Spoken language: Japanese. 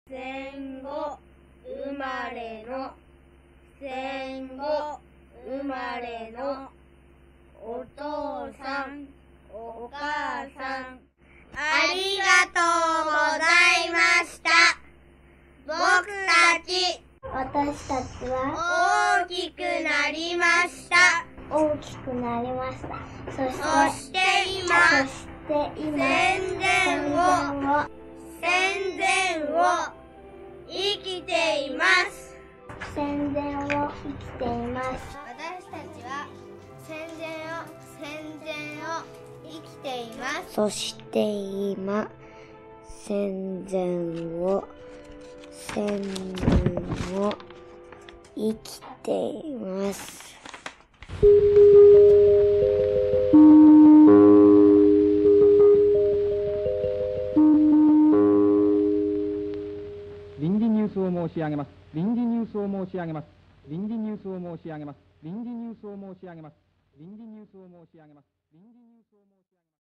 戦後生まれの戦後生まれのお父さんお母さんありがとうございました。僕たち私たちは大きくなりました。 大きくなりました。そして今戦前を生きています。 戦前を生きています。 私たちは戦前を生きています。 そして今戦前を生きています。 臨時ニュースを申し上げます。臨時ニュースを申し上げます。臨時ニュースを申し上げます。臨時ニュースを申し上げます。臨時ニュースを申し上げます。臨時ニュースを申し上げます。